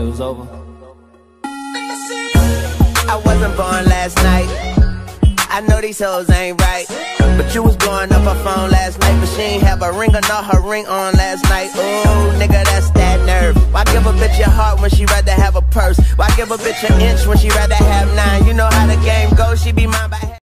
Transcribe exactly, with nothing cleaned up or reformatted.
it was over. I wasn't born last night. I know these hoes ain't right, but you was blowing up her phone last night, but she ain't have a ring or not her ring on last night. Ooh, nigga, that's that nerve. Why give a bitch your heart when she rather have a purse? Why give a bitch an inch when she rather have nine? You know how the game goes, she be mine by